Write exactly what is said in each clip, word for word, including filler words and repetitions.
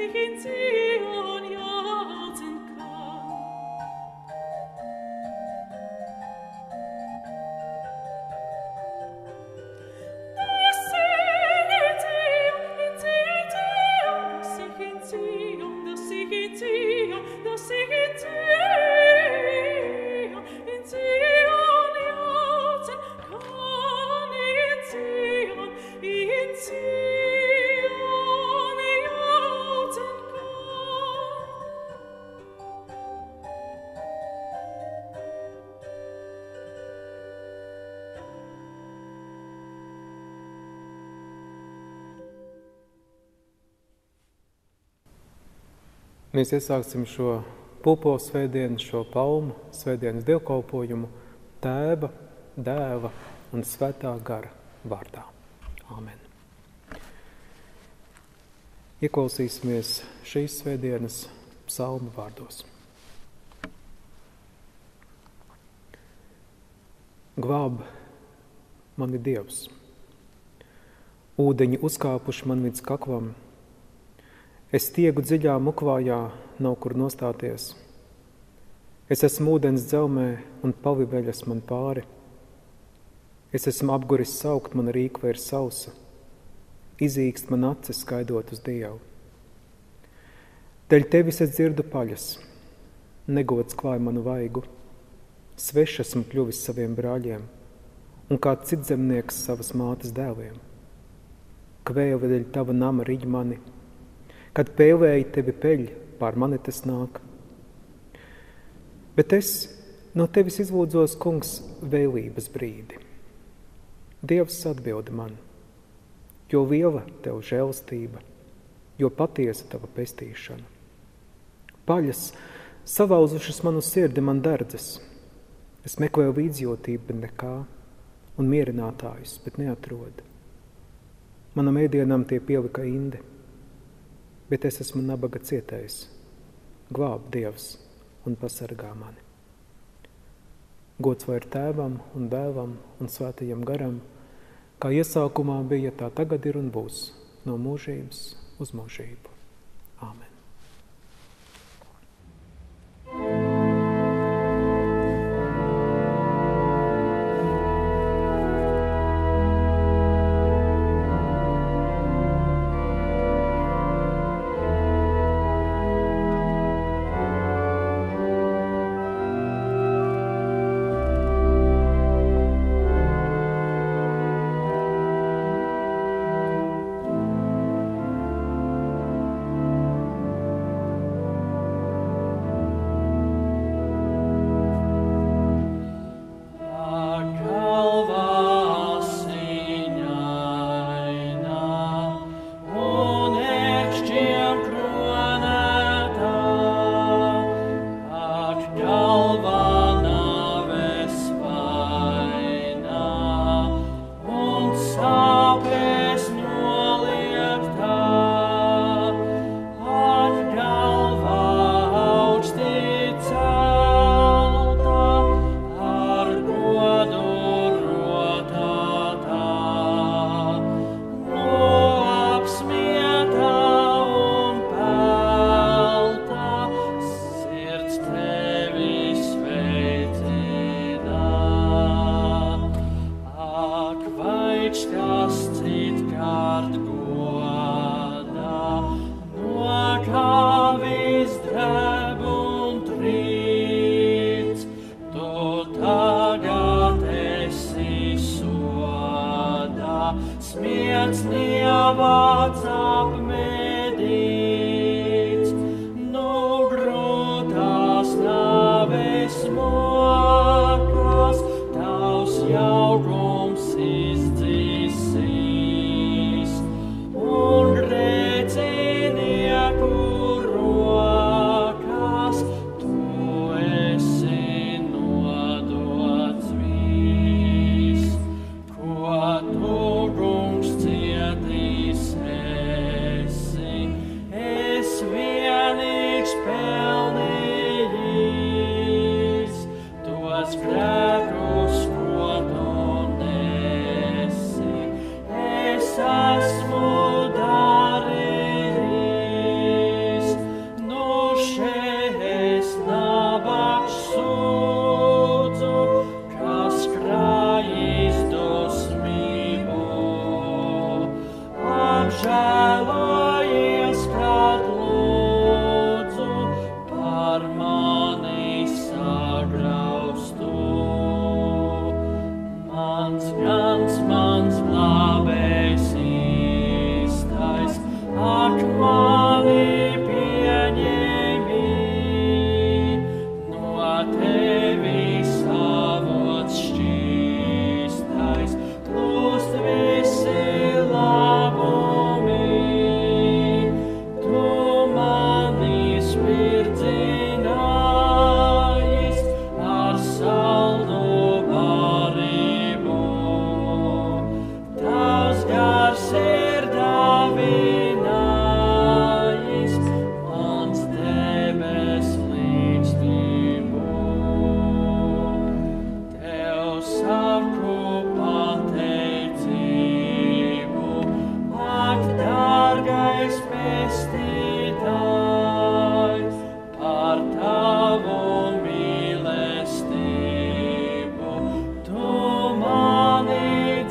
Mēs iesāksim šo pupo svētdienu, šo palmu svētdienas dievkalpojumu Tēva, Dēva un Svētā gara vārdā. Āmen. Ieklausīsimies šīs svētdienas psalmu vārdos. Glāb mani Dievs, ūdeņi uzkāpuši man līdz kaklam, es tiegu dziļā mukvājā, nav kur nostāties. Es esmu ūdens dzelmē un paviveļas man pāri. Es esmu apguris saukt, man rīkva ir sausa. Izīkst man acis skaidot uz Dievu. Dēļ tevis es dzirdu paļas, negods klāj manu vaigu. Svešs esmu kļuvis saviem brāļiem un kā citzemnieks savas mātes dēliem. Kvēle dēļ tava nama riģ mani, kad pēlēji tevi peļ, pār mani tas nāk. Bet es no tevis izlūdzos, kungs, vēlības brīdi. Dievs atbilda man, jo liela tev žēlastība, jo patiesa tava pestīšana. Paļas savauzušas manu sirdi man derdzes. Es meklēju līdzjūtību, bet nekā, un mierinātājus, bet neatrodu. Manam ēdienam tie pielika indi, bet es esmu nabaga cietējs. Glāb Dievs un pasargā mani. Gods vai ir Tēvam un Dēlam un Svētajam garam, kā iesākumā bija, tā tagad ir un būs, no mūžības uz mūžību. Āmen. Cietīs esi. apžēlojies, kad lūdzu par mani sagraustu. Mans gans, mans glābējs īstais, ak mani pieņemi, no tevis avots šķīstais, plūst visi labumi. Tu mani smirdzinājis ar saldu barību. Tavs gars ir dāvinājis mans debes līdztību. Tev saku pateicību, ak, dārgais pestītājs, par tavu mīlestību. Tu mani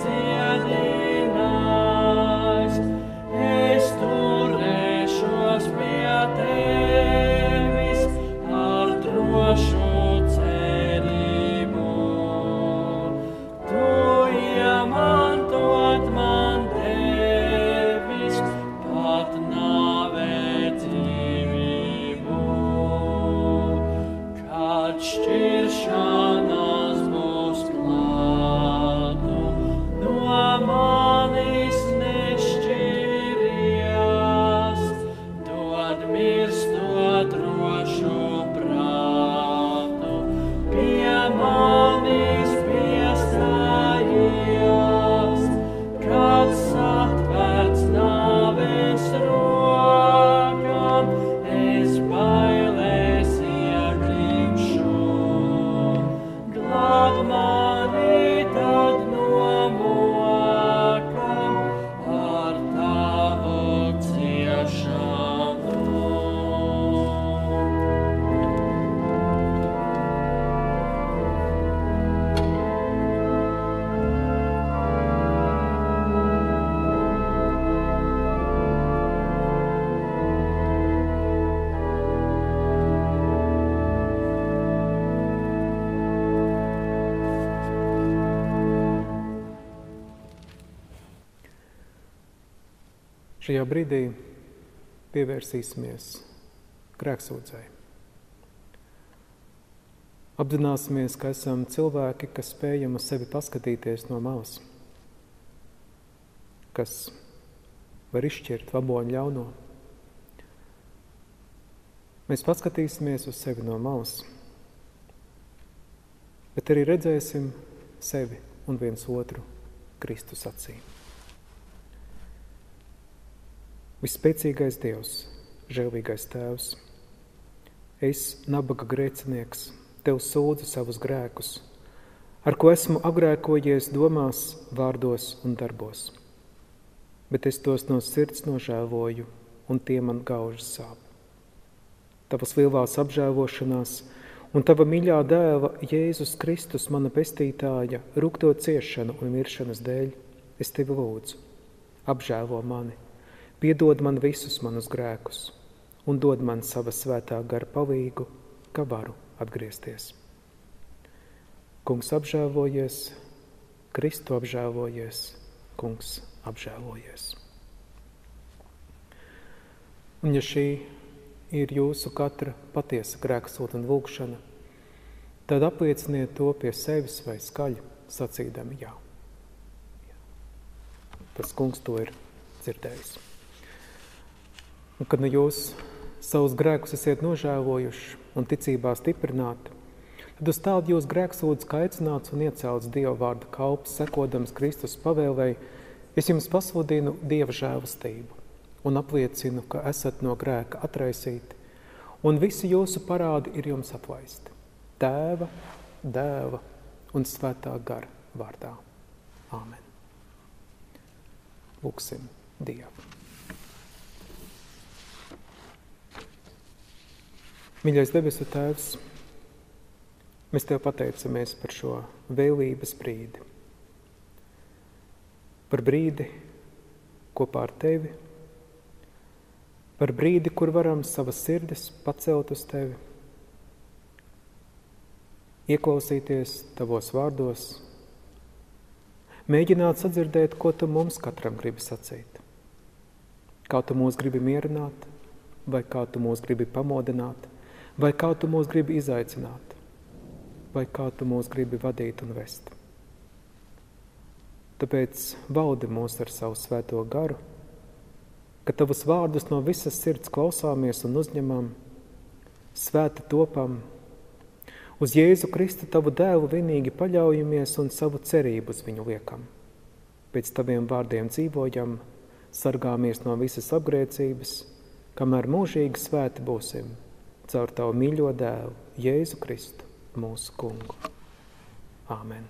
dziedinājis, es turēšos pie tevis ar drošu cerību. Tu iemantot man devis, pat nāvē dzīvību. Kad šķiršanās būs klātu, no manis nešķiries, dod mirstot drošu prātu, pie manis piestājies, kad satvērts nāves rokām, es bailēs iegrimšu. Glāb mani tad no mokām ar tavu ciešanu. Šajā brīdī pievērsīsimies grēksūdzei. Apzināsimies, ka esam cilvēki, kas spējam uz sevi paskatīties no malas, kas var izšķirt labo un ļauno. Mēs paskatīsimies uz sevi no malas, bet arī redzēsim sevi un viens otru Kristus acī. Visspēcīgais Dievs, žēlīgais Tēvs, es, nabaga grēcinieks, Tev sūdzu savus grēkus, ar ko esmu apgrēkojies domās, vārdos un darbos. Bet es tos no sirds nožēloju, un tie man gaužas sāp. Tavas lielās apžēlošanās un Tava mīļā dēla Jēzus Kristus, mana pestītāja, rūgto ciešanu un miršanas dēļ, es Tevi lūdzu, apžēlo mani, piedod man visus manus grēkus un dod man sava svētā gara palīgu, ka varu atgriezties. Kungs apžēlojies, Kristu apžēlojies, Kungs apžēlojies. Un ja šī ir jūsu katra patiesa grēksūta un lūgšana, tad aplieciniet to pie sevis vai skaļi, sacīdami jā. Tas Kungs to ir dzirdējis. Un kad nu jūs savus grēkus esiet nožēlojuši un ticībā stiprināti, tad uz tādu jūs grēksūdz kaicināts un iecelts Dieva vārda kalps, sekodams Kristus pavēlei, es jums pasludinu Dieva žēlastību un apliecinu, ka esat no grēka atraisīti, un visi jūsu parādi ir jums atlaisti. Tēva, Dēla un Svētā gara vārdā. Āmen. Lūksim Dievu. Mīļais debesu Tēvs, mēs Tev pateicamies par šo vēlības brīdi. Par brīdi, kopā ar Tevi, par brīdi, kur varam savas sirdis pacelt uz Tevi, ieklausīties Tavos vārdos, mēģināt sadzirdēt, ko Tu mums katram gribi sacīt, kā Tu mūs gribi mierināt, vai kā Tu mūs gribi pamodināt, vai kā Tu mūs gribi izaicināt, vai kā Tu mūs gribi vadīt un vest. Tāpēc valdi mūs ar savu svēto garu, ka Tavus vārdus no visas sirds klausāmies un uzņemam, svēti topam, uz Jēzu Kristu Tavu dēlu vienīgi paļaujamies un savu cerību uz viņu liekam. Pēc Taviem vārdiem dzīvojam, sargāmies no visas apgrēcības, kamēr mūžīgi svēti būsim, caur Tavu mīļo dēlu, Jēzu Kristu, mūsu kungu. Āmen.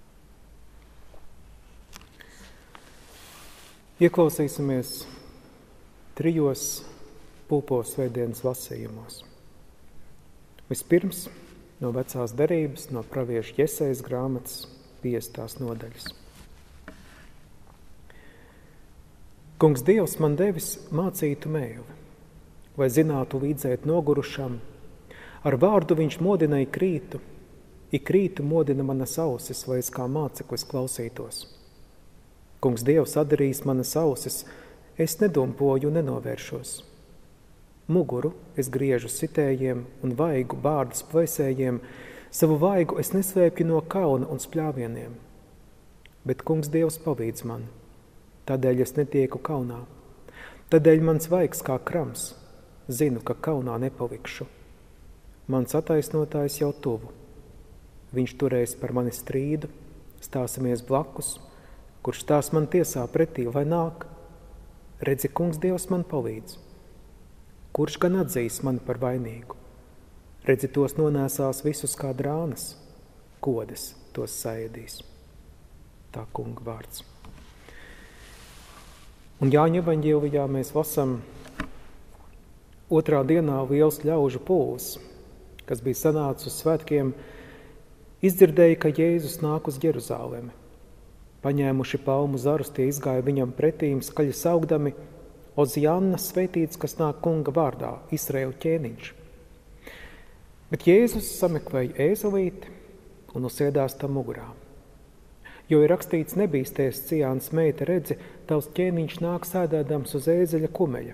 Ieklausīsimies trijos pulpos svētdienas lasījumos. Vispirms no vecās derības, no pravieša Jesajas grāmatas piestās nodaļas. Kungs Dievs man devis mācītu mēli, lai zinātu līdzēt nogurušam, ar vārdu viņš modināja krītu, ik rītu modina manas ausis, lai es kā māceklis klausītos. Kungs Dievs atdarīs manas ausis, es nedompoju un nenovēršos. Muguru es griežu sitējiem un vaigu bārdas plēsējiem, savu vaigu es neslēpju no kauna un spļāvieniem. Bet Kungs Dievs palīdz man, tādēļ es netieku kaunā. Tādēļ mans vaigs kā krams, zinu, ka kaunā nepalikšu. Mans attaisnotājs jau tuvu. Viņš turēs par mani strīdu, stāsimies blakus, kurš tās man tiesā pretī vai nāk. Redzi, Kungs Dievs man palīdz. Kurš gan atzīs mani par vainīgu? Redzi, tos nonēsās visus kā drānas, kodes tos saēdīs. Tā Kunga vārds. Un Jāņa evaņģēlijā mēs lasam otrā dienā liels ļaužu pulks, kas bija sanācis uz svētkiem, izdzirdēja, ka Jēzus nāk uz Jeruzālemi. Paņēmuši palmu zarus, tie izgāja viņam pretīm, skaļi saukdami: Ozianna, svētīts, kas nāk Kunga vārdā, Izraēla ķēniņš. Bet Jēzus sameklēja ēzelīti un uzsēdās tam mugurā. Jo ir rakstīts: nebīsties, Cijānas meita, redzi, tavs ķēniņš nāk sēdēdams uz ēzeļa kumeļa.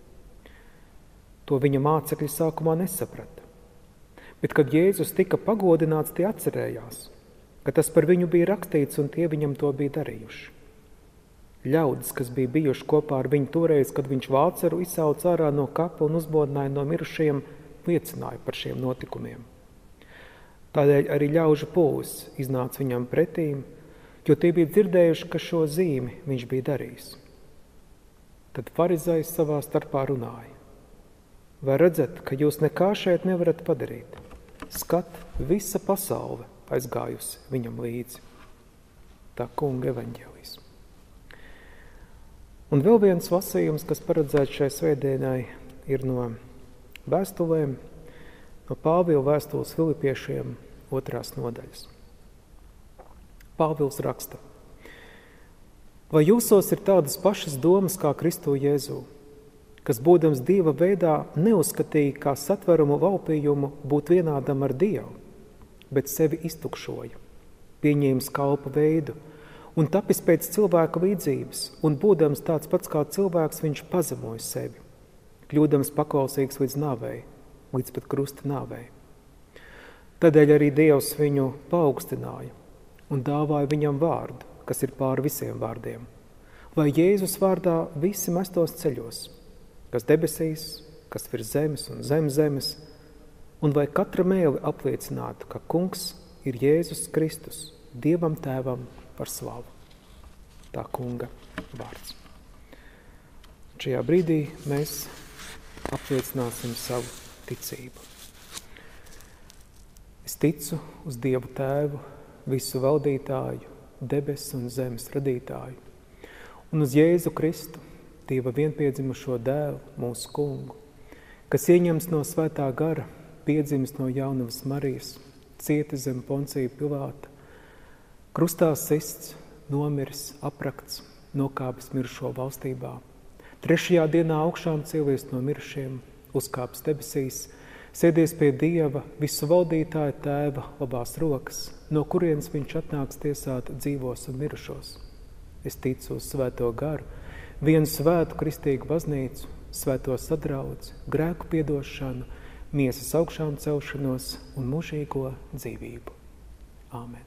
To viņa mācekļi sākumā nesaprata. Bet, kad Jēzus tika pagodināts, tie atcerējās, ka tas par viņu bija rakstīts un tie viņam to bija darījuši. Ļaudis, kas bija bijuši kopā ar viņu toreiz, kad viņš vāceru izsauca ārā no kapa un uzmodināja no mirušajiem, liecināja par šiem notikumiem. Tādēļ arī ļaužu pulks iznāca viņam pretīm, jo tie bija dzirdējuši, ka šo zīmi viņš bija darījis. Tad farizējs savā starpā runāja: vai redzat, ka jūs nekā šeit nevarat padarīt? Skat, visa pasaule aizgājusi viņam līdzi. Tā Kunga evaņģēlijs. Un vēl viens lasījums, kas paredzēts šai svētdienai, ir no vēstulēm, no Pāvila vēstules Filipiešiem otrās nodaļas. Pāvils raksta: vai jūsos ir tādas pašas domas kā Kristu Jēzū, kas būdams Dieva veidā neuzskatīja kā satverumu laupījumu būt vienādam ar Dievu, bet sevi iztukšoja, pieņēma kalpa veidu un tapis pēc cilvēka līdzības, un būdams tāds pats kā cilvēks, viņš pazemoja sevi, kļūdams paklausīgs līdz nāvei, līdz pat krusta nāvei. Tādēļ arī Dievs viņu paaugstināja un dāvāja viņam vārdu, kas ir pār visiem vārdiem, lai Jēzus vārdā visi mestos ceļos, kas debesīs, kas virs zemes un zem zemes, un vai katra mēli apliecinātu, ka Kungs ir Jēzus Kristus, Dievam Tēvam par slavu. Tā Kunga vārds. Šajā brīdī mēs apliecināsim savu ticību. Es ticu uz Dievu Tēvu, visu valdītāju, debesu un zemes radītāju, un uz Jēzu Kristu, Dieva vienpiedzimušo dēlu, mūsu Kungu, kas ieņems no svētā gara, piedzimis no jaunavas Marijas, cieti zem Poncija Pilāta, krustā sists, nomiris, aprakts, nokāpis mirušo valstībā. Trešajā dienā augšām cēlies no mirušiem, uzkāpis debesīs, sēdies pie Dieva, visu valdītāja Tēva labās rokas, no kurienes viņš atnāks tiesāt dzīvos un mirušos. Es ticu uz svēto garu, vienu svētu kristīgu baznīcu, svēto sadraudzi, grēku piedošanu, miesas augšām celšanos un mūžīgo dzīvību. Āmen.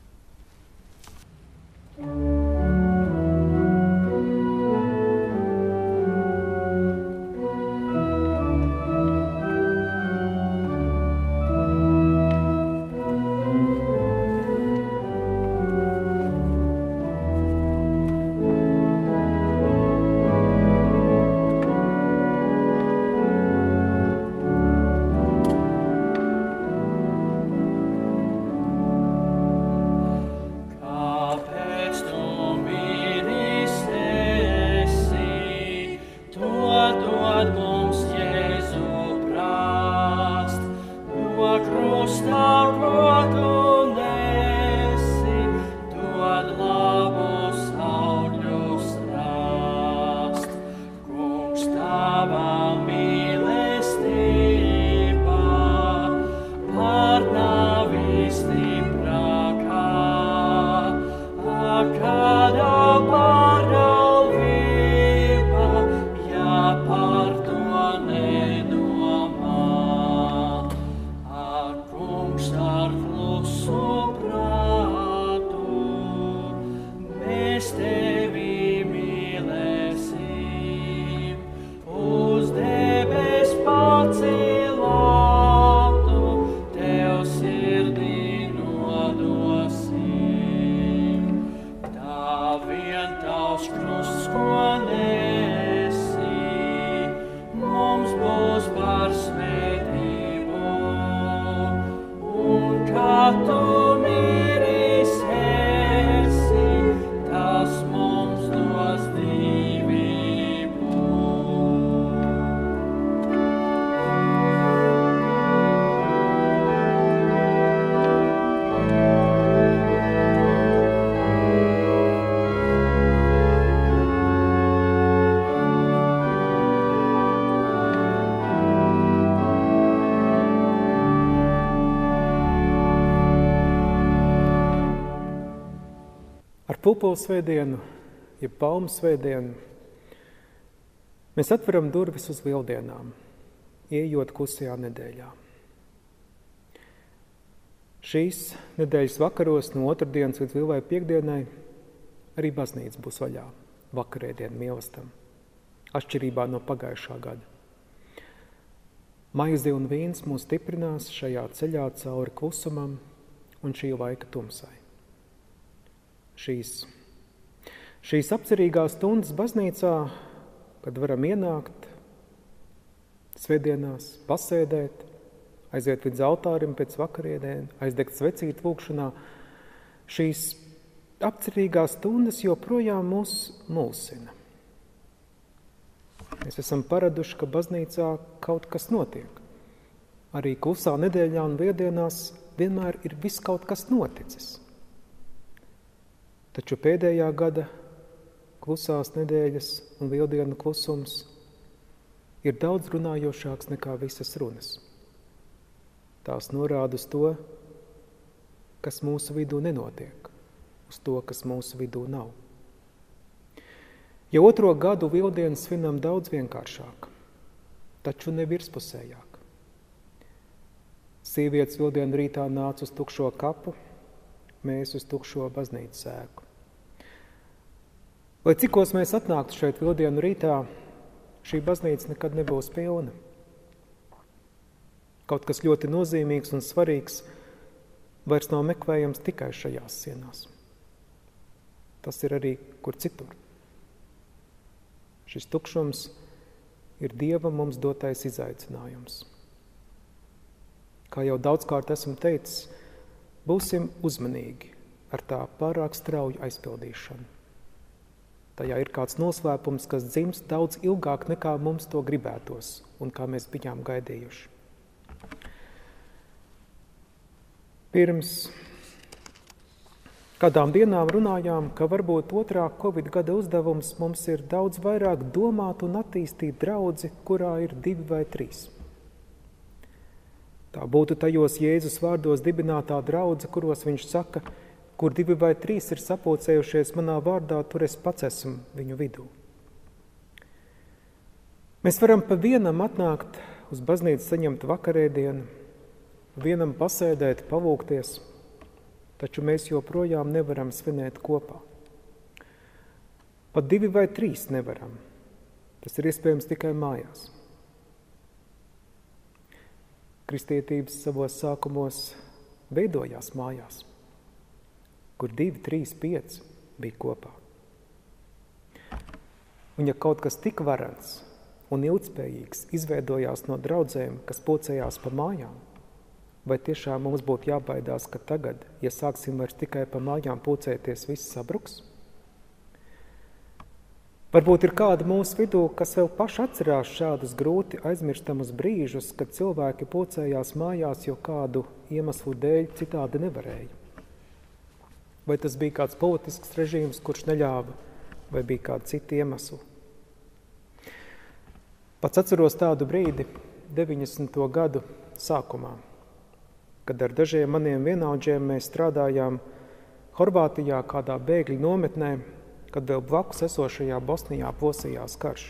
Pupulu svētdienu, ja palmu svētdienu, mēs atveram durvis uz lieldienām, ieejot klusajā nedēļā. Šīs nedēļas vakaros no otrdienas līdz lielai piekdienai arī baznīca būs vaļā vakarēdienu mīlestam, atšķirībā no pagājušā gada. Maize un vīns mūs stiprinās šajā ceļā cauri klusumam un šī laika tumsai. Šīs, šīs apcerīgās stundas baznīcā, kad varam ienākt svētdienās, pasēdēt, aiziet līdz altārim pēc vakariedēm, aizdegt svecīt lūkšanā, šīs apcerīgās stundas joprojām mūs mulsina. Mēs esam paraduši, ka baznīcā kaut kas notiek. Arī klusā nedēļā un lieldienās vienmēr ir viss kaut kas noticis. Taču pēdējā gada klusās nedēļas un lieldienu klusums ir daudz runājošāks nekā visas runas. Tās norāda uz to, kas mūsu vidū nenotiek, uz to, kas mūsu vidū nav. Ja otro gadu lieldienu svinam daudz vienkāršāk, taču ne virspusējāk. Sievietes lieldienu rītā nāca uz tukšo kapu, mēs uz tukšo baznīcas ēku. Lai cikos mēs atnāktu šeit lieldienu rītā, šī baznīca nekad nebūs pilna. Kaut kas ļoti nozīmīgs un svarīgs vairs nav meklējams tikai šajās sienās. Tas ir arī kur citur. Šis tukšums ir Dieva mums dotais izaicinājums. Kā jau daudzkārt esmu teicis, būsim uzmanīgi ar tā pārāk strauju aizpildīšanu. Tajā ir kāds noslēpums, kas dzimst daudz ilgāk nekā mums to gribētos un kā mēs bijām gaidījuši. Pirms Kādām dienām runājām, ka varbūt otrā Covid gada uzdevums mums ir daudz vairāk domāt un attīstīt draudzi, kurā ir divi vai trīs. Tā būtu tajos Jēzus vārdos dibinātā draudze, kuros viņš saka, kur divi vai trīs ir sapulcējušies manā vārdā, tur es pats esmu viņu vidū. Mēs varam pa vienam atnākt uz baznīcu, saņemt vakarēdienu, vienam pasēdēt, pavūkties, taču mēs joprojām nevaram svinēt kopā. Pat divi vai trīs nevaram. Tas ir iespējams tikai mājās. Kristietības savos sākumos veidojās mājās, kur divi, trīs, pieci bija kopā. Un ja kaut kas tik varants un ilgspējīgs izveidojās no draudzēm, kas pulcējās pa mājām, vai tiešām mums būtu jābaidās, ka tagad, ja sāksim vairs tikai pa mājām pulcēties, viss sabruks? Varbūt ir kāda mūsu vidū, kas vēl paši atcerās šādus grūti aizmirstamus brīžus, kad cilvēki pulcējās mājās, jo kādu iemeslu dēļ citādi nevarēja. Vai tas bija kāds politisks režīms, kurš neļāva, vai bija kādi citi iemesli? Pats atceros tādu brīdi deviņdesmito gadu sākumā, kad ar dažiem maniem vienaudžiem mēs strādājām Horvātijā kādā bēgļu nometnē, kad vēl blakus esošajā Bosnijā plosījās karš.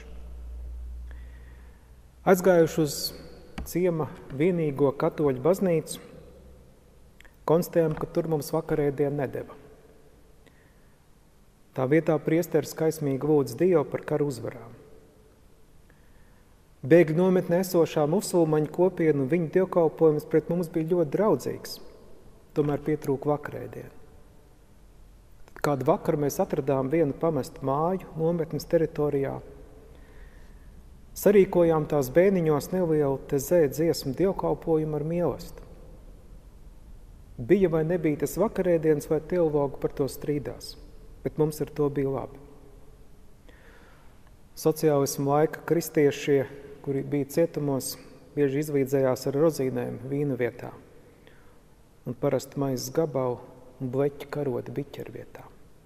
Aizgājuši uz ciema vienīgo katoļu baznīcu, konstatējām, ka tur mums vakarēdienu nedeva. Tā vietā priesteris skaismīgi lūdz Dievu par karu uzvarām. Bēgļu nometnē esošā musulmaņu kopiena un viņu dievkalpojums pret mums bija ļoti draudzīgs, tomēr pietrūka vakarēdienu. Kādu vakaru mēs atradām vienu pamestu māju nometnes teritorijā, sarīkojām tās bēniņos nelielu tezē dziesmu dievkalpojumu ar mīlestību. Bija vai nebija tas vakarēdienas, vai teologi par to strīdās, bet mums ar to bija labi. Sociālismu laika kristiešie, kuri bija cietumos, bieži izvīdzējās ar rozīnēm vīna vietā un parasti maizes gabalu un bleķi karoti biķeru vietā.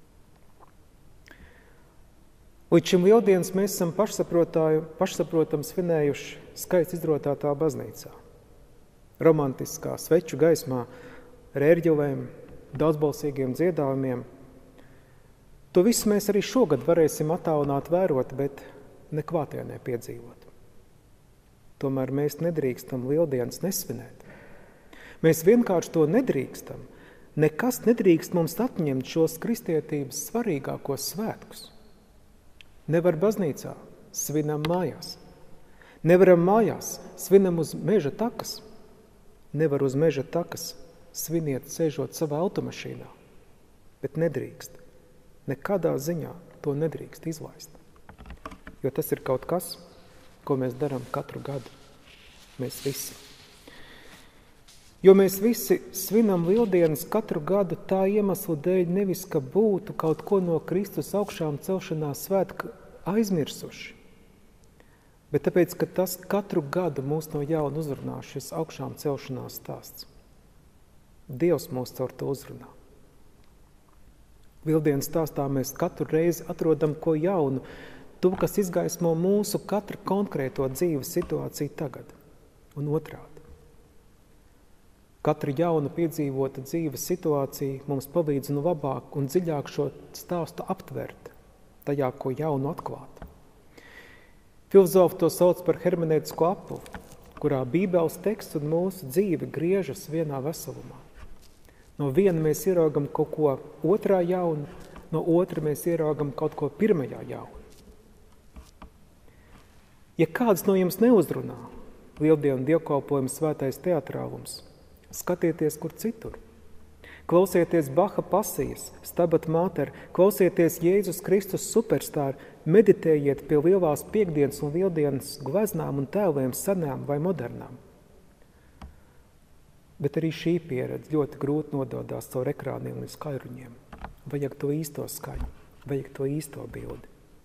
Līdz šim lieldienas mēs esam pašsaprotam svinējuši skaisti izrotātā baznīcā. Romantiskā sveču gaismā, ar ērģelēm, daudzbalsīgiem dziedājumiem. To visu mēs arī šogad varēsim attālināt vērot, bet neklātienē piedzīvot. Tomēr mēs nedrīkstam lieldienas nesvinēt. Mēs vienkārši to nedrīkstam. Nekas nedrīkst mums atņemt šos kristietības svarīgākos svētkus. Nevar baznīcā, svinam mājās. Nevaram mājās, svinam uz meža takas. Nevar uz meža takas, sviniet sēžot savā automašīnā. Bet nedrīkst. Nekādā ziņā to nedrīkst izlaist. Jo tas ir kaut kas, ko mēs darām katru gadu. Mēs visi. Jo mēs visi svinam lieldienas katru gadu tā iemeslu dēļ, nevis, ka būtu kaut ko no Kristus augšām celšanās svētku aizmirsuši, bet tāpēc, ka tas katru gadu mūs no jauna uzrunā šis augšām celšanās stāsts. Dievs mūs caur to uzrunā. Lieldienas stāstā mēs katru reizi atrodam ko jaunu, to, kas izgaismo mūsu katru konkrēto dzīves situāciju tagad un otrādi. Katra jauna piedzīvota dzīves situācija mums palīdz nu labāk un dziļāk šo stāstu aptvert, tajā, ko jaunu atklāt. Filozofi to sauc par hermenētisko apli, kurā Bībeles teksts un mūsu dzīve griežas vienā veselumā. No viena mēs ieraugam kaut ko otrā jaunu, no otra mēs ieraugam kaut ko pirmajā jaunu. Ja kāds no jums neuzrunā lieldienu dievkalpojumu svētais teatrālums, skatieties kur citur. Klausieties Baha pasijas, Stabat Mater, klausieties Jēzus Kristus superstāru, meditējiet pie lielās piekdienas un lieldienas gleznām un tēliem senām vai modernām. Bet arī šī pieredze ļoti grūti nododās caur ekrāniem līdz skaļruņiem. Vajag to īsto skaņu, vajag to īsto bildi.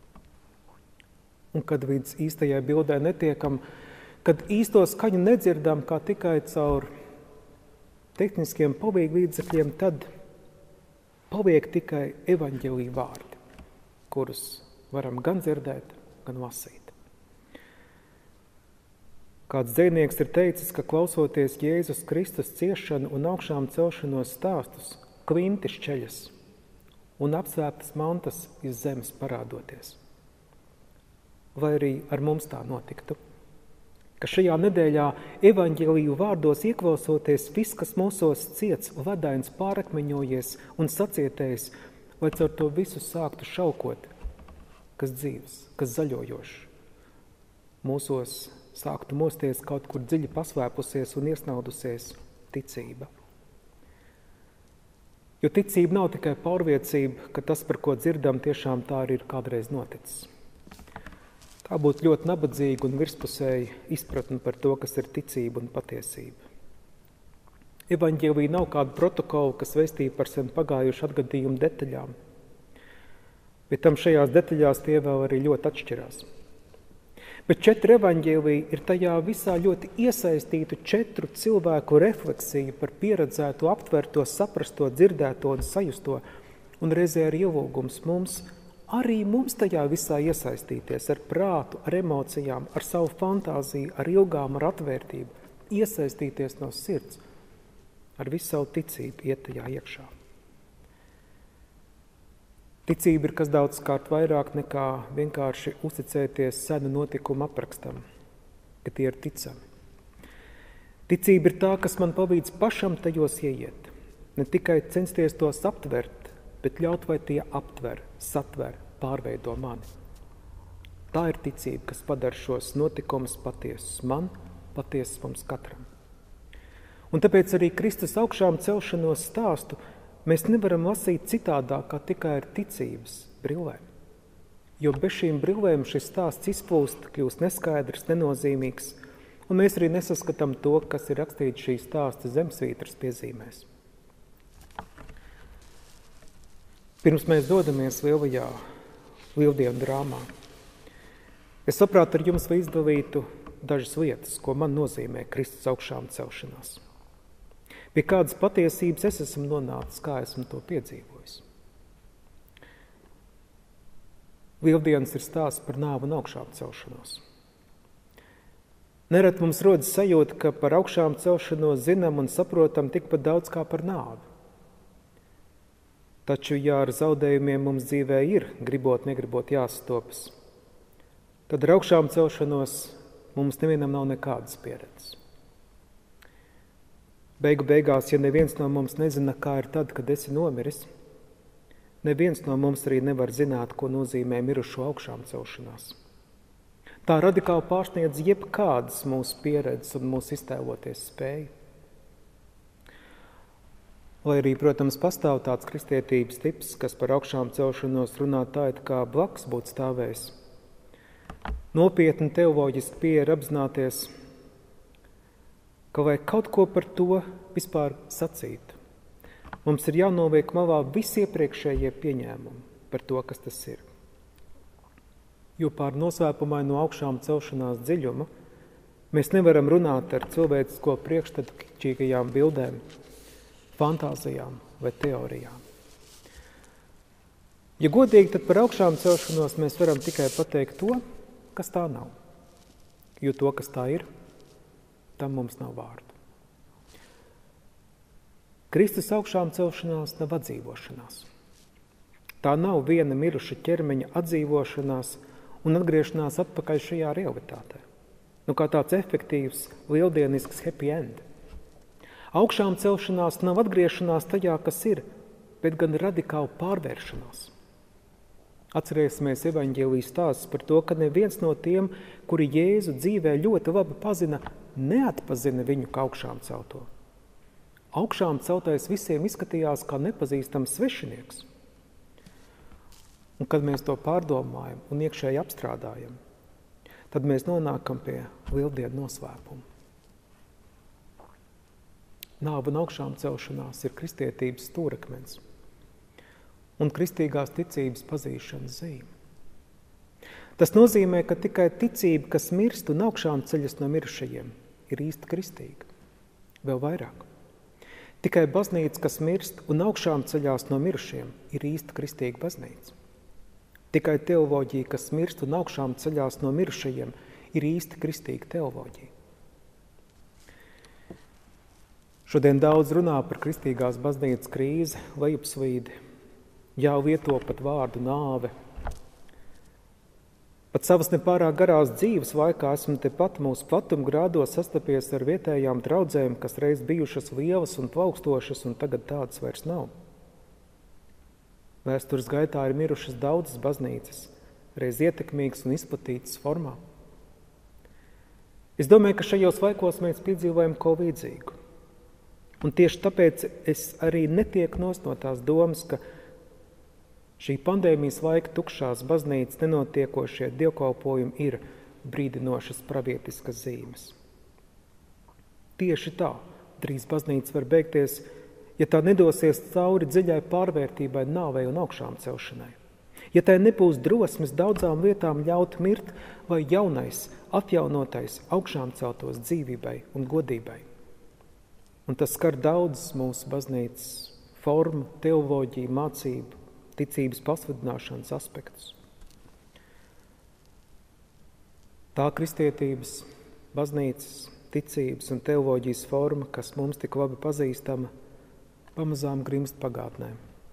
Un kad līdz īstajai bildē netiekam, kad īsto skaņu nedzirdam kā tikai caur tehniskiem palīglīdzekļiem, tad paliek tikai evaņģēlija vārdi, kurus varam gan dzirdēt, gan lasīt. Kāds dzejnieks ir teicis, ka klausoties Jēzus Kristus ciešanu un augšām celšanos stāstus, klinti šķeļas un apsvēptas mantas iz zemes parādoties. Vai arī ar mums tā notiktu? Ka šajā nedēļā evaņģēliju vārdos ieklausoties viss, kas mūsos ciets, ledains, pārakmeņojies un sacietējis, lai caur to visu sāktu šaukot, kas dzīves, kas zaļojošs. Mūsos sāktu mosties kaut kur dziļi pasvēpusies un iesnaudusies ticība. Jo ticība nav tikai pārliecība, ka tas, par ko dzirdam, tiešām tā arī ir kādreiz noticis. Tā būtu ļoti nabadzīga un virspusēja izpratne par to, kas ir ticība un patiesība. Evaņģēlija nav kāda protokola, kas vēstīja par sen pagājušu atgadījumu detaļām, bet tam šajās detaļās tie vēl arī ļoti atšķirās. Bet četri evaņģēliji ir tajā visā ļoti iesaistītu četru cilvēku refleksiju par pieredzēto, aptverto, saprasto, dzirdēto un sajusto, un reizē ar ielūgums mums, arī mums tajā visā iesaistīties ar prātu, ar emocijām, ar savu fantāziju, ar ilgām, ar atvērtību, iesaistīties no sirds, ar visu savu ticību iet tajā iekšā. Ticība ir kas daudz kārt vairāk nekā vienkārši uzticēties senu notikumu aprakstam, ka tie ir ticami. Ticība ir tā, kas man palīdz pašam tajos ieiet, ne tikai censties tos aptvert, bet ļaut, vai tie aptver, satver, pārveido mani. Tā ir ticība, kas padara šos notikumus patiesus man, patiesus mums katram. Un tāpēc arī Kristus augšām celšanos stāstu mēs nevaram lasīt citādāk, kā tikai ar ticības brillēm. Jo bez šīm brillēm šis stāsts izplūst, kļūst neskaidrs, nenozīmīgs, un mēs arī nesaskatām to, kas ir rakstīts šī stāsta zemesvītras piezīmēs. Pirms mēs dodamies lielajā lieldienu drāmā, es labprāt ar jums izdalītu dažas lietas, ko man nozīmē Kristus augšām celšanās. Pie kādas patiesības es esmu nonācis, kā esmu to piedzīvojis. Lieldienas ir stāsts par nāvu un augšām celšanos. Nerad mums rodas sajūta, ka par augšām celšanos zinām un saprotam tikpat daudz kā par nāvi. Taču, ja ar zaudējumiem mums dzīvē ir, gribot, negribot jāsastopas, tad ar augšām celšanos mums nevienam nav nekādas pieredzes. Beigu beigās, ja neviens no mums nezina, kā ir tad, kad esi nomiris, neviens no mums arī nevar zināt, ko nozīmē mirušo augšām celšanās. Tā radikāli pārsniedz jebkādas mūsu pieredzes un mūsu iztēloties spēju. Lai arī, protams, pastāv tāds kristietības tips, kas par augšām celšanos runā tā, it kā blakus būtu stāvējis. Nopietni teoloģiski pieeja ir apzināties, ka vai kaut ko par to vispār sacīt. Mums ir jānoviek malā visi iepriekšējie pieņēmumi par to, kas tas ir. Jo pār noslēpumaino augšām celšanās dziļumu mēs nevaram runāt ar cilvēcisko priekšstatačīgajām bildēm, fantāzijām vai teorijām. Ja godīgi, tad par augšām celšanos mēs varam tikai pateikt to, kas tā nav. Jo to, kas tā ir, tam mums nav vārdu. Kristus augšām celšanās nav atdzīvošanās. Tā nav viena miruša ķermeņa atdzīvošanās un atgriešanās atpakaļ šajā realitātē. Nu, kā tāds efektīvs, lieldienisks happy end. Augšām celšanās nav atgriešanās tajā, kas ir, bet gan radikāla pārvēršanās. Atcerēsimies evaņģēlijas stāsts par to, ka neviens no tiem, kuri Jēzu dzīvē ļoti labi pazina, neatpazina viņu kā augšām celto. Augšām celtais visiem izskatījās kā nepazīstams svešinieks. Un kad mēs to pārdomājam un iekšēji apstrādājam, tad mēs nonākam pie lieldienu noslēpuma. Nāve un augšām celšanās ir kristietības stūrakmens un kristīgās ticības pazīšanas zīme. Tas nozīmē, ka tikai ticība, kas mirst un augšām ceļas no mirušajiem, ir īsti kristīga. Vēl vairāk. Tikai baznīca, kas mirst un augšām ceļās no mirušiem, ir īsta kristīga baznīca. Tikai teoloģija, kas mirst un augšām ceļās no mirušajiem, ir īsta kristīga teoloģija. Šodien daudz runā par kristīgās baznīcas krīzi, lejupslīdi, jau lieto pat vārdu nāve. Pat savas nepārāk garās dzīves laikā esmu tepat mūsu platumgrādos sastapies ar vietējām draudzēm, kas reiz bijušas lielas un plaukstošas, un tagad tādas vairs nav. Vēstures gaitā ir mirušas daudzas baznīcas, reiz ietekmīgas un izplatītas formā. Es domāju, ka šajos laikos mēs piedzīvojam ko līdzīgu. Un tieši tāpēc es arī netieku nost no tās domas, ka šī pandēmijas laika tukšās baznīcas nenotiekošie dievkalpojumi ir brīdinošas pravietiskas zīmes. Tieši tā drīz baznīca var beigties, ja tā nedosies cauri dziļai pārvērtībai, nāvei un augšām celšanai. Ja tai nebūs drosmes daudzām lietām ļaut mirt, vai jaunais, atjaunotais augšām celtos dzīvībai un godībai. Un tas skar daudzas mūsu baznīcas formu, teoloģiju, mācību, ticības pasvadināšanas aspektus. Tā kristietības, baznīcas, ticības un teoloģijas forma, kas mums tik labi pazīstama, pamazām grimst pagātnē.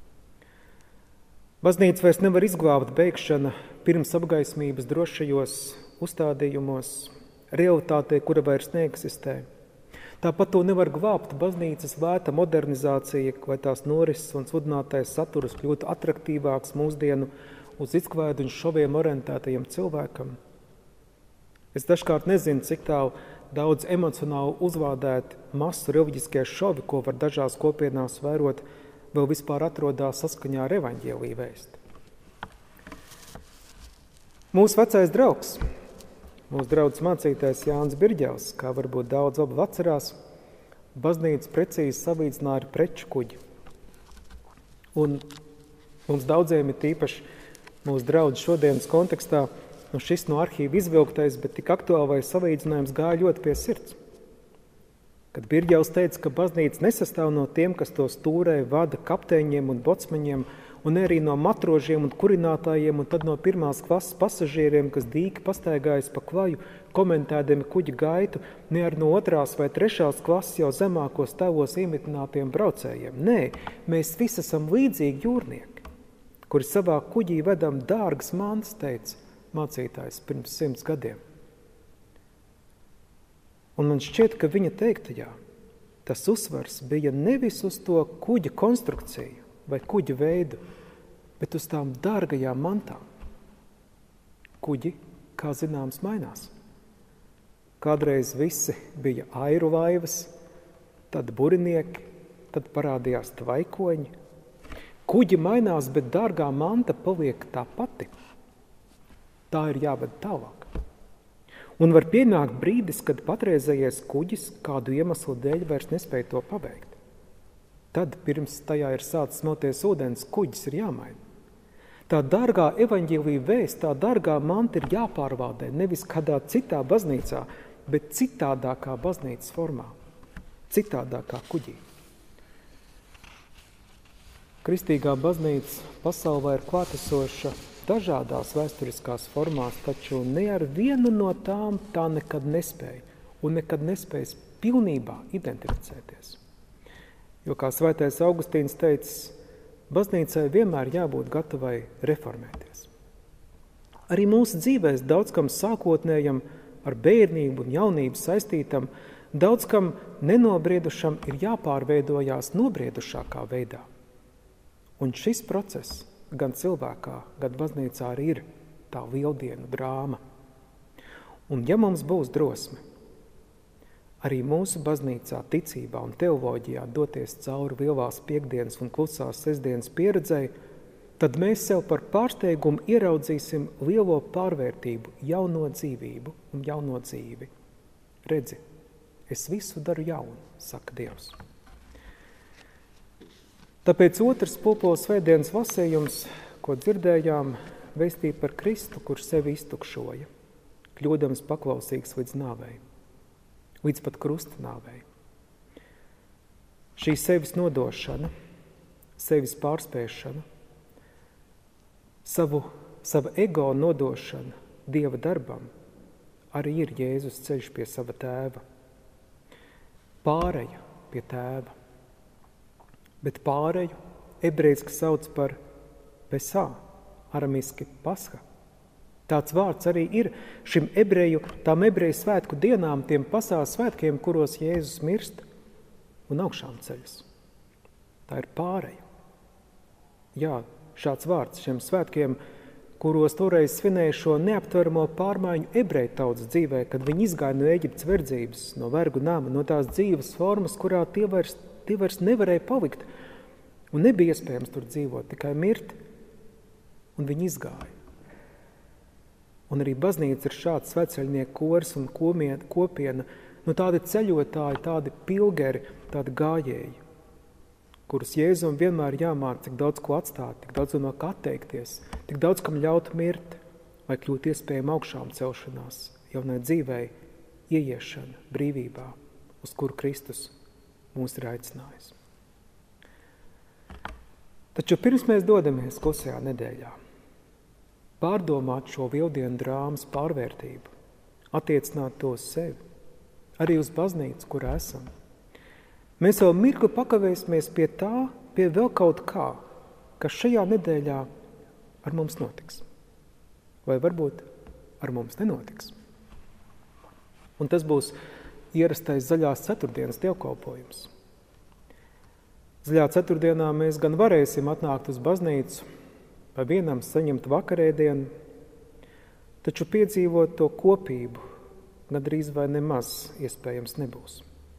Baznīca vairs nevar izglābt beigšana pirms apgaismības drošajos uzstādījumos, realitātē, kura vairs neeksistē. Tāpat to nevar glābt baznīcas lēta modernizācija, vai tās norises un sludinātais saturs kļūtu atraktīvāks mūsdienu uz izklaidi un šoviem orientētajiem cilvēkam. Es dažkārt nezinu, cik tālu daudz emocionāli uzvādēt masu reliģiskie šovi, ko var dažās kopienās vērot, vēl vispār atrodās saskaņā ar evaņģēliju vēsti. Mūsu vecais draugs, mūsu draugs mācītājs Jānis Birģels, kā varbūt daudz labi atcerās, baznīca precīzi salīdzināja ar preču kuģi. Un mums daudziem ir tīpaši mūsu draugi šodienas kontekstā, nu šis no arhīva izvilktais, bet tik aktuālais salīdzinājums gāja ļoti pie sirds. Kad Birģels teica, ka baznīca nesastāv no tiem, kas to stūrē vada kapteiņiem un bocmaņiem, un arī no matrožiem un kurinātājiem, un tad no pirmās klases pasažieriem, kas dīki pastaigājas pa klaju, komentēdami kuģa gaitu, ne ar no otrās vai trešās klases jau zemākos tēvos iemitinātiem braucējiem. Nē, mēs visi esam līdzīgi jūrnieki, kuri savā kuģī vedam dārgas mantas, teica mācītājs pirms simts gadiem. Un man šķiet, ka viņa teiktajā tas uzsvars bija nevis uz to kuģa konstrukciju vai kuģa veidu, bet uz tām dārgajām mantām. Kuģi, kā zināms, mainās. Kādreiz visi bija airu laivas, tad burinieki, tad parādījās tvaikoņi. Kuģi mainās, bet dārgā manta paliek tā pati. Tā ir jāved tālāk. Un var pienākt brīdis, kad patreizējais kuģis kādu iemeslu dēļ vairs nespēja to paveikt. Tad, pirms tajā ir sācis smelties ūdens, kuģis ir jāmaina. Tā dārgā evaņģēlija vēsts, tā dārgā manta ir jāpārvaldē nevis kādā citā baznīcā, bet citādākā baznīcas formā, citādākā kuģī. Kristīgā baznīca pasaulē ir klātesoša dažādās vēsturiskās formās, taču ne ar vienu no tām tā nekad nespēja un nekad nespējas pilnībā identificēties. Jo, kā svētais Augustīns teica, baznīcai vienmēr jābūt gatavai reformēties. Arī mūsu dzīvēs daudz kam sākotnējam ar bērnību un jaunību saistītam, daudz kam nenobriedušam ir jāpārveidojās nobriedušākā veidā. Un šis process gan cilvēkā, gan baznīcā arī ir tā lieldienu drāma. Un ja mums būs drosme, arī mūsu baznīcā, ticībā un teoloģijā doties cauri lielās piekdienas un klusās sestdienas pieredzei, tad mēs sev par pārsteigumu ieraudzīsim lielo pārvērtību, jauno dzīvību un jauno dzīvi. Redzi, es visu daru jaunu, saka Dievs. Tāpēc otrs pulpo svētdienas lasējums, ko dzirdējām, vēstīja par Kristu, kurš sevi iztukšoja, kļūdams paklausīgs līdz nāvei. Līdz pat krusta nāvei. Šī sevis nodošana, sevis pārspēšana, savu, sava ego nodošana Dieva darbam arī ir Jēzus ceļš pie sava tēva. Pāreja pie tēva. Bet pāreju ebrejski sauc par pesā, aramiski pasha. Tāds vārds arī ir šim ebreju, tām ebreju svētku dienām, tiem pasās svētkiem, kuros Jēzus mirst un augšām ceļas. Tā ir pāreja. Jā, šāds vārds šiem svētkiem, kuros toreiz svinēja šo neaptveramo pārmaiņu ebreju tautas dzīvē, kad viņi izgāja no Ēģiptes verdzības, no vergu nama, no tās dzīves formas, kurā tie vairs, tie vairs nevarēja palikt. Un nebija iespējams tur dzīvot, tikai mirt. Un viņi izgāja. Un arī baznīca ir šāds sveceļnieku kors un kopiena, nu tādi ceļotāji, tādi pilgeri, tādi gājēji, kurus Jēzum vienmēr jāmāk, cik daudz ko atstāt, tik daudz no kā atteikties, tik daudz kam ļaut mirt, lai kļūt iespējama augšām celšanās, jaunai dzīvei, ieiešana brīvībā, uz kuru Kristus mūs ir aicinājis. Taču pirms mēs dodamies klusajā nedēļā, pārdomāt šo lieldienu drāmas pārvērtību, attiecināt to uz sevi, arī uz baznīcu, kurā esam. Mēs vēl mirkli pakavēsimies pie tā, pie vēl kaut kā, kas šajā nedēļā ar mums notiks. Vai varbūt ar mums nenotiks. Un tas būs ierastais zaļās ceturtdienas dievkalpojums. Zaļā ceturtdienā mēs gan varēsim atnākt uz baznīcu, vai vienam saņemt vakarēdienu, taču piedzīvot to kopību gandrīz vai nemaz iespējams nebūs.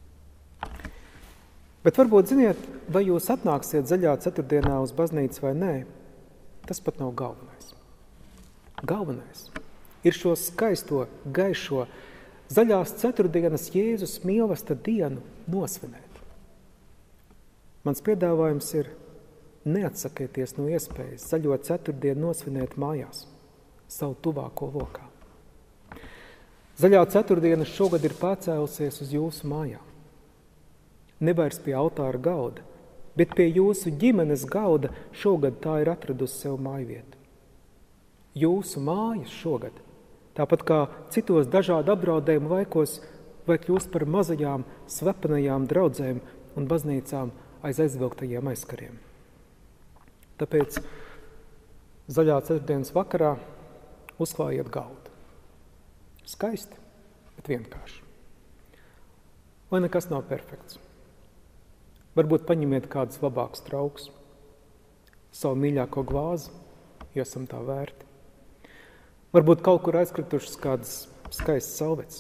Bet varbūt, ziniet, vai jūs atnāksiet zaļā ceturtdienā uz baznīcu vai nē, tas pat nav galvenais. Galvenais ir šo skaisto, gaišo, zaļās ceturtdienas Jēzus mīlesta dienu nosvinēt. Mans piedāvājums ir neatsakieties no iespējas zaļo ceturtdienu nosvinēt mājās, savu tuvāko lokā. Zaļā ceturtdiena šogad ir pārcēlusies uz jūsu mājām. Nevairs pie altāra galda, bet pie jūsu ģimenes galda šogad tā ir atradusi sev mājvietu. Jūsu mājas šogad, tāpat kā citos dažādu apdraudējumu laikos, vai kļūst par mazajām, slepenajām draudzēm un baznīcām aiz aizvilktajiem aizkariem. Tāpēc zaļā ceturtdienas vakarā uzklājiet galdu. Skaisti, bet vienkārši. Lai nekas nav perfekts. Varbūt paņemiet kādus labākus traukus, savu mīļāko glāzi, jo esam tā vērti. Varbūt kaut kur aizkritušas kādas skaistas salvetes.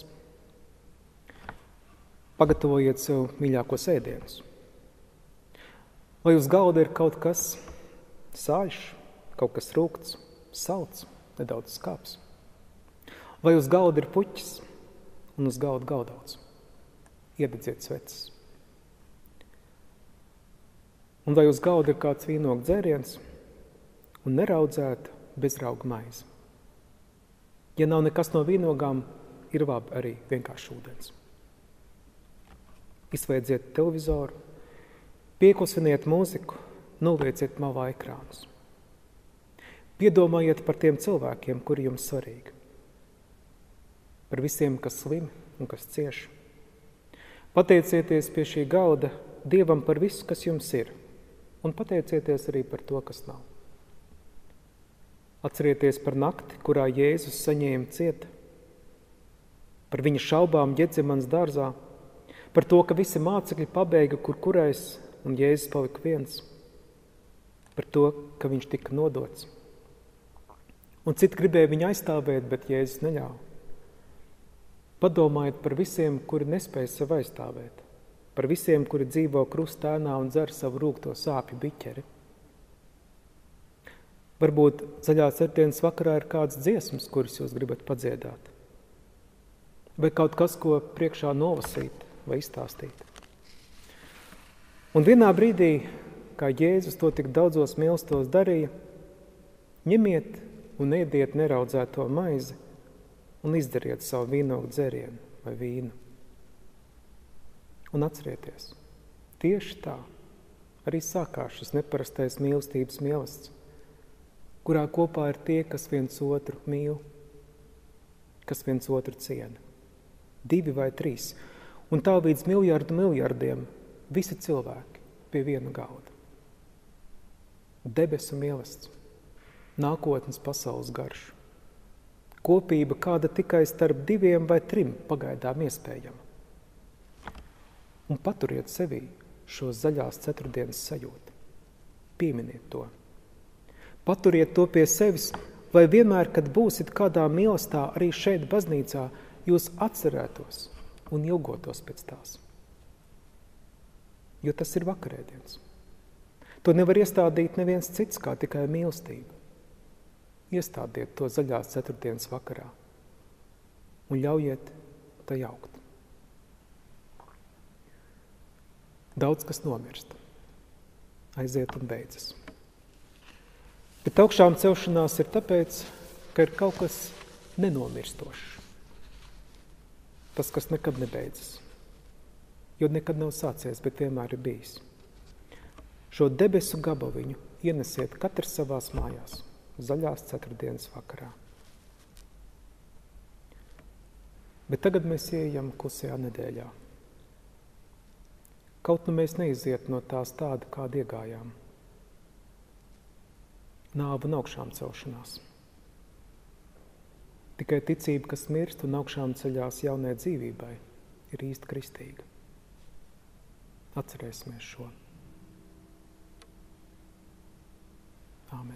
Pagatavojiet sev mīļākos ēdienus. Vai uz galda ir kaut kas sāļš, kaut kas rūgts, salds, nedaudz skāps. Vai uz galda ir puķis un uz galda galdauts. Iededziet sveces. Un vai uz galda ir kāds vīnogu dzēriens un neraudzēta bezrauga maize. Ja nav nekas no vīnogām, ir labi arī vienkārši ūdens. Izslēdziet televizoru, pieklusiniet mūziku, nolieciet malā ekrānus. Piedomājiet par tiem cilvēkiem, kuri jums svarīgi. Par visiem, kas slimi un kas cieš. Pateicieties pie šī galda Dievam par visu, kas jums ir, un pateicieties arī par to, kas nav. Atcerieties par nakti, kurā Jēzus saņēma ciet, par viņa šaubām Ģetsemans dārzā, par to, ka visi mācekļi pabeigta kur kurais un Jēzus palika viens, par to, ka viņš tika nodots. Un citi gribēja viņu aizstāvēt, bet Jēzus neļāva. Padomājiet par visiem, kuri nespēja sev aizstāvēt, par visiem, kuri dzīvo krustēnā un dzer savu rūgto sāpju biķeri. Varbūt zaļā ceturtdienas vakarā ir kāds dziesmas, kuras jūs gribat padziedāt, vai kaut kas, ko priekšā nolasīt vai izstāstīt. Un vienā brīdī, kā Jēzus to tik daudzos mīlestos darīja, ņemiet un ēdiet neraudzēto maizi un izdariet savu vīnogu dzērienu vai vīnu. Un atcerieties, tieši tā arī sākās šis neparastais mīlestības mielasts, kurā kopā ir tie, kas viens otru mīl, kas viens otru ciena. Divi vai trīs. Un tā līdz miljardu miljardiem visi cilvēki pie viena galda. Debesu mielasts, nākotnes pasaules garš. Kopība, kāda tikai starp diviem vai trim pagaidām iespējama. Un paturiet sevī šo zaļās ceturtdienas sajūtu. Pieminiet to. Paturiet to pie sevis, lai vienmēr, kad būsit kādā mīlestā, arī šeit baznīcā, jūs atcerētos un ilgotos pēc tās. Jo tas ir vakarēdiens. To nevar iestādīt neviens cits, kā tikai mīlestība. Iestādiet to zaļās ceturtdienas vakarā un ļaujiet tai augt. Daudz kas nomirst, aiziet un beidzas. Bet augšām celšanās ir tāpēc, ka ir kaut kas nenomirstošs. Tas, kas nekad nebeidzas, jo nekad nav sācies, bet vienmēr ir bijis. Šo debesu gabaliņu ienesiet katrs savās mājās, zaļās ceturtdienas vakarā. Bet tagad mēs ieejam klusajā nedēļā. Kaut nu mēs neiziet no tās tāda, kāda iegājām. Nāva un augšām celšanās. Tikai ticība, kas mirst un augšām ceļās jaunai dzīvībai, ir īsti kristīga. Atcerēsimies šo. Āmen.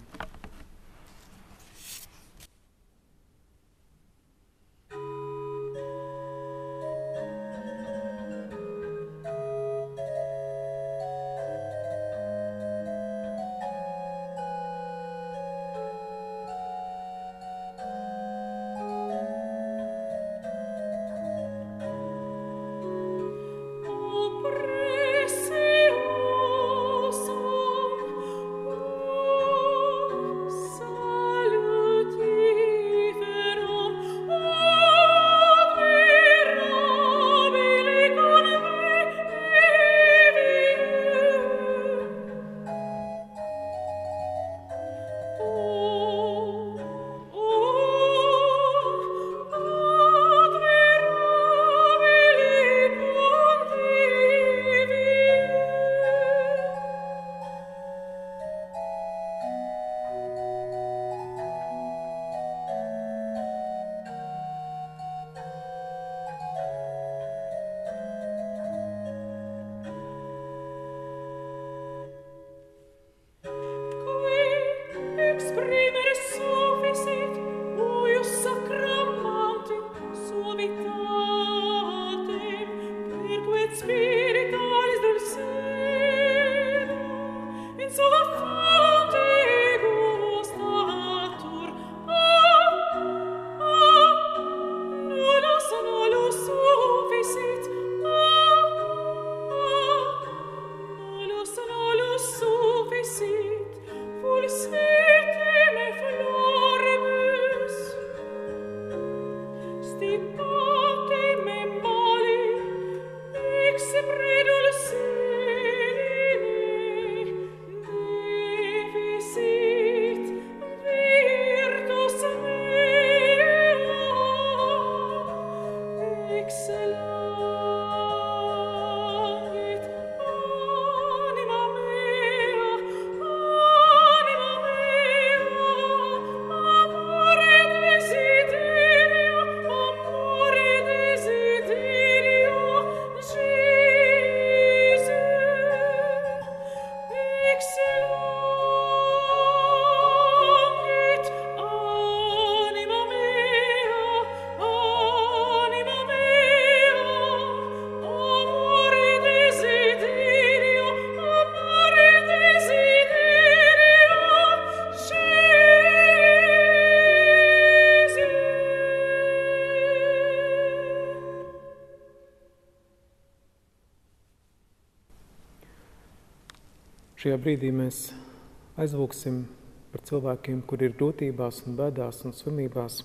Šajā brīdī mēs aizlūksim par cilvēkiem, kuri ir grūtībās un bēdās un slimībās.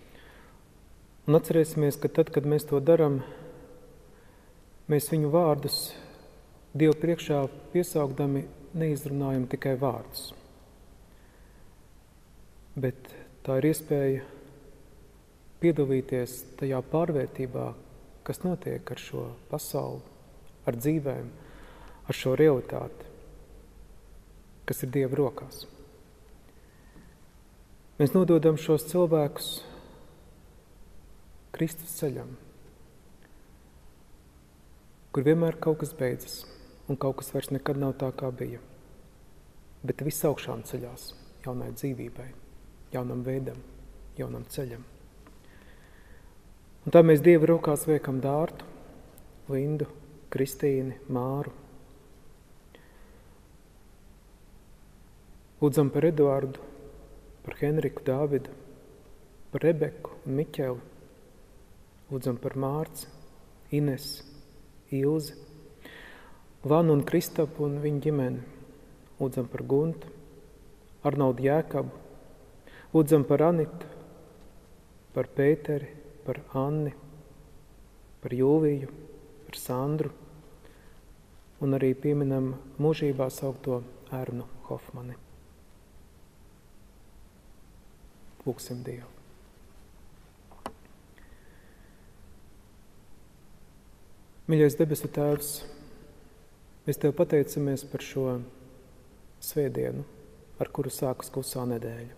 Un atcerēsimies, ka tad, kad mēs to daram, mēs viņu vārdus Dievu priekšā piesaukdami neizrunājam tikai vārdus, bet tā ir iespēja piedalīties tajā pārvērtībā, kas notiek ar šo pasauli, ar dzīvēm, ar šo realitāti, kas ir Dieva rokās. Mēs nododam šos cilvēkus Kristus ceļam, kur vienmēr kaut kas beidzas un kaut kas vairs nekad nav tā, kā bija. Bet viss augšām ceļās jaunai dzīvībai, jaunam veidam, jaunam ceļam. Un tā mēs Dieva rokās liekam Dārtu, Lindu, Kristīni, Māru. Lūdzam par Eduardu, par Henriku, Dāvidu, par Rebeku un Miķeli. Lūdzam par Mārci, Inesi, Ilzi, Vanu un Kristapu un viņu ģimeni. Lūdzam par Guntu, Arnoldu Jēkabu. Lūdzam par Anitu, par Pēteri, par Anni, par Jūliju, par Sandru un arī pieminam mūžībā saukto Ernu Hofmani. Lūksim Dievu. Mīļais debesu Tēvs, mēs Tev pateicamies par šo svētdienu, ar kuru sākas klusā nedēļa.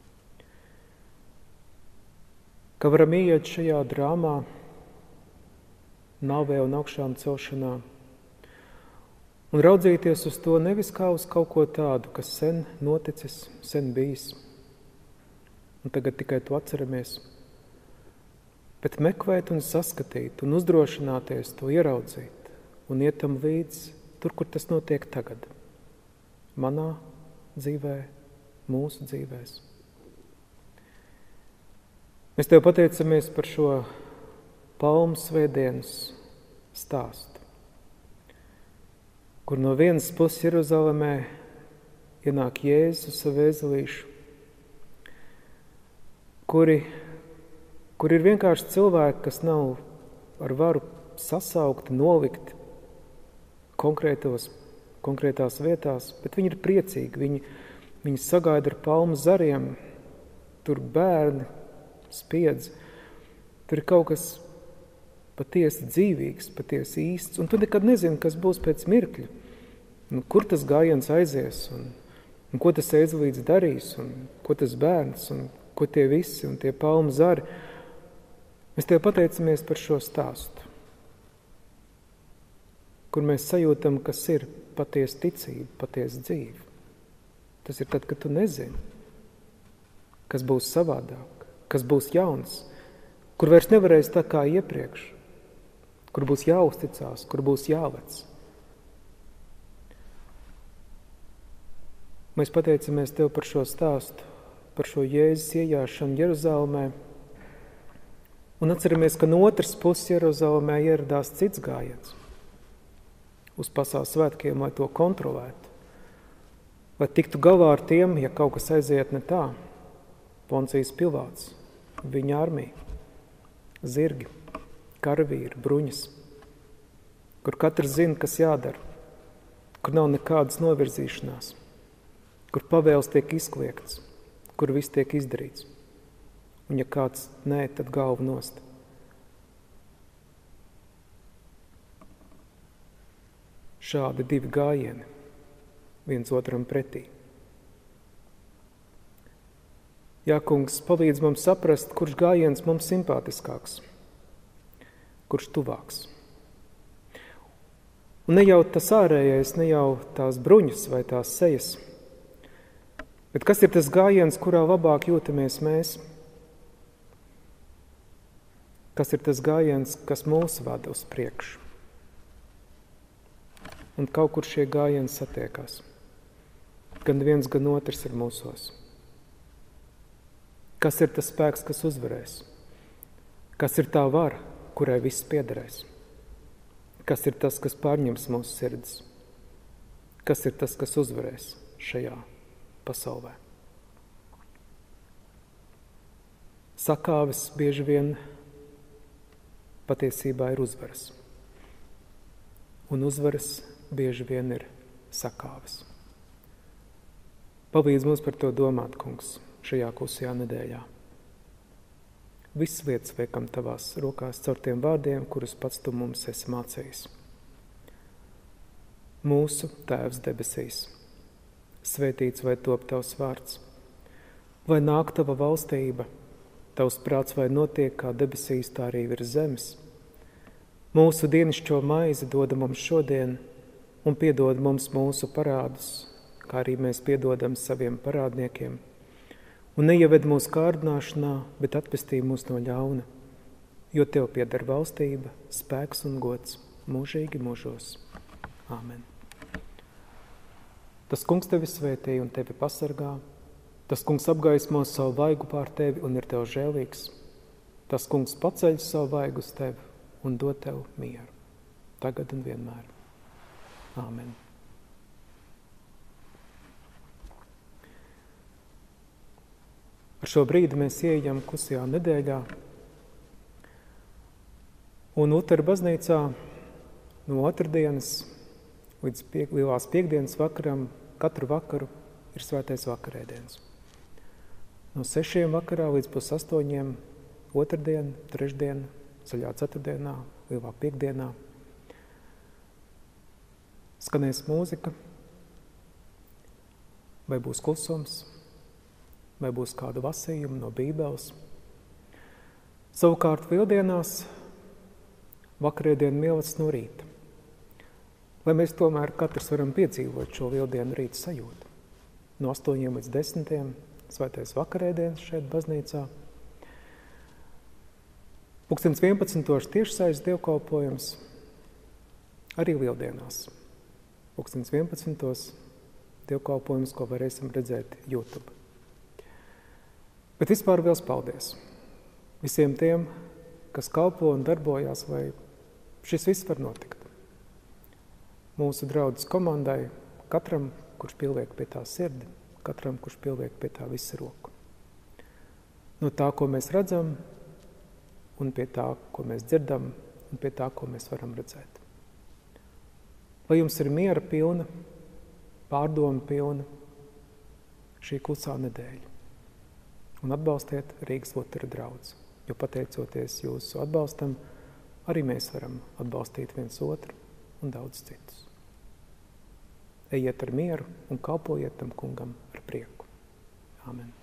Ka varam ieiet šajā drāmā, nāvē un augšām celšanā, un raudzīties uz to nevis kā uz kaut ko tādu, kas sen noticis, sen bijis, un tagad tikai to atceramies, bet meklēt un saskatīt un uzdrošināties to ieraudzīt un iet tam līdz tur, kur tas notiek tagad. Manā dzīvē, mūsu dzīvēs. Mēs Tev pateicamies par šo palmu svētdienas stāstu, kur no vienas puses Jeruzalemē ienāk Jēzus savu ezelīšu, kuri kur ir vienkārši cilvēki, kas nav ar varu sasaukti, nolikti konkrētos, konkrētās vietās, bet viņi ir priecīgi, viņi, viņi sagaida ar palmu zariem, tur bērni spiedz, tur ir kaut kas patiesi dzīvīgs, patiesi īsts, un tu nekad nezini, kas būs pēc mirkļa, un kur tas gājiens aizies, un, un ko tas ezelīts darīs, un ko tas bērns, un ko tie visi, un tie palmu zari. Mēs Tev pateicamies par šo stāstu, kur mēs sajūtam, kas ir patiesa ticība, patiesa dzīve. Tas ir tad, kad tu nezini, kas būs savādāk, kas būs jauns, kur vairs nevarēs tā kā iepriekš, kur būs jāuzticās, kur būs jāvec. Mēs pateicamies Tev par šo stāstu, par šo Jēzus iejāšanu Jeruzalemē, un atceramies, ka no otras puses Jeruzalemē ieradās cits gājiens uz pasaules svētkiem, lai to kontrolētu, lai tiktu galā ar tiem, ja kaut kas aiziet ne tā. Poncijas Pilāts, viņa armija, zirgi, karavīri, bruņas, kur katrs zina, kas jādara, kur nav nekādas novirzīšanās, kur pavēles tiek izkliegtas, kur viss tiek izdarīts. Un ja kāds nē, tad galvu nost. Šādi divi gājieni, viens otram pretī. Jā, kungs, palīdz mums saprast, kurš gājiens mums simpātiskāks, kurš tuvāks. Un ne jau tas ārējais, ne jau tās bruņas vai tās sejas, bet kas ir tas gājiens, kurā labāk jūtamies mēs? Kas ir tas gājiens, kas mūs vada uz priekšu? Un kaut kur šie gājieni satiekās. Gan viens, gan otrs ir mūsos. Kas ir tas spēks, kas uzvarēs? Kas ir tā vara, kurai viss piederēs? Kas ir tas, kas pārņems mūsu sirdis? Kas ir tas, kas uzvarēs šajā pasaulē? Sakāves bieži vien patiesībā ir uzvaras. Un uzvaras bieži vien ir sakāves. Palīdz mums par to domāt, kungs, šajā klusajā nedēļā. Visas lietas liekam tavās rokās caur tiem vārdiem, kurus pats tu mums esi mācījis. Mūsu Tēvs debesīs, svētīts vai top tavs vārds, vai nāk tava valstība, tavs prāts vai notiek kā debesīs, tā arī virs zemes. Mūsu dienascho maizi dod mums šodien un piedod mums mūsu parādus, kā arī mēs piedodam saviem parādniekiem. Un neieved mūsu kārdināšanā, bet atpestī mūs no ļauna, jo tev pieder valstība, spēks un gods mūžīgi mūžos. Āmen. Tas kungs tevi svētī un tevi pasargā. Tas kungs apgaismo savu vaigu pār tevi un ir tev žēlīgs. Tas kungs paceļ savu vaigu uz tevi un dod tev mieru. Tagad un vienmēr. Āmen. Ar šo brīdi mēs ieejam klusajā nedēļā. Un Lutera baznīcā no otrdienas līdz piek, lielās piekdienas vakaram katru vakaru ir svētais vakarēdiens. No sešiem vakarā līdz pus astoņiem otrdien, trešdien, zaļā ceturtdienā, lielā piekdienā skanēs mūzika, vai būs klusums, vai būs kāda lasījuma no Bībeles. Savukārt lieldienās vakarēdienu mielas no rīta. Lai mēs tomēr katrs varam piedzīvot šo lieldienu rīta sajūtu. No astoņiem līdz desmitiem svētais vakarēdienas šeit baznīcā. Pulkstens vienpadsmitos tiešsaistes dievkalpojums arī lieldienās. Pulkstens vienpadsmitos dievkalpojums, ko varēsim redzēt YouTube. Bet vispār liels paldies visiem tiem, kas kalpo un darbojās, lai šis viss var notikt. Mūsu draudzes komandai, katram, kurš pieliek pie tā sirdi, katram, kurš pieliek pie tā visa roku. No tā, ko mēs redzam, un pie tā, ko mēs dzirdam, un pie tā, ko mēs varam redzēt. Lai jums ir miera pilna, pārdoma pilna šī klusā nedēļa. Un atbalstiet Rīgas Lutera draudzi, jo pateicoties jūsu atbalstam, arī mēs varam atbalstīt viens otru un daudz citus. Ejiet ar mieru un kalpojiet tam kungam ar prieku. Āmen.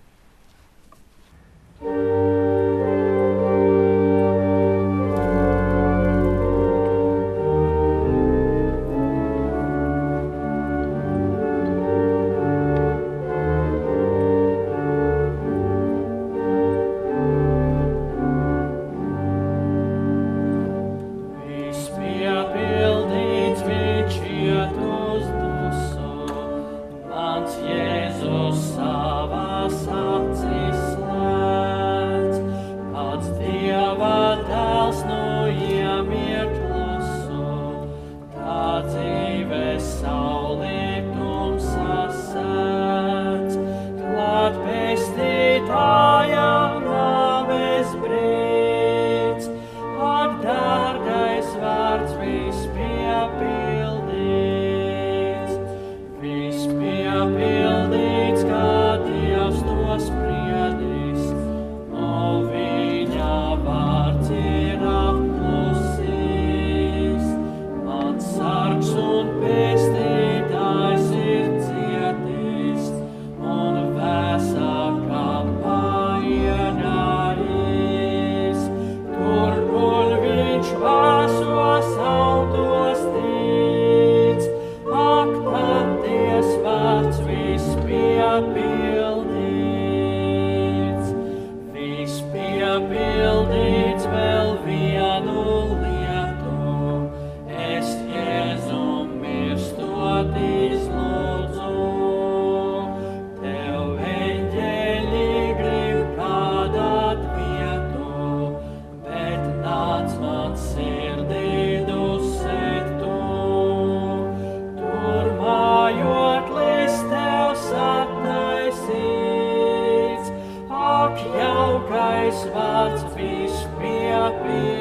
Jaukais vārds viss piepildīts.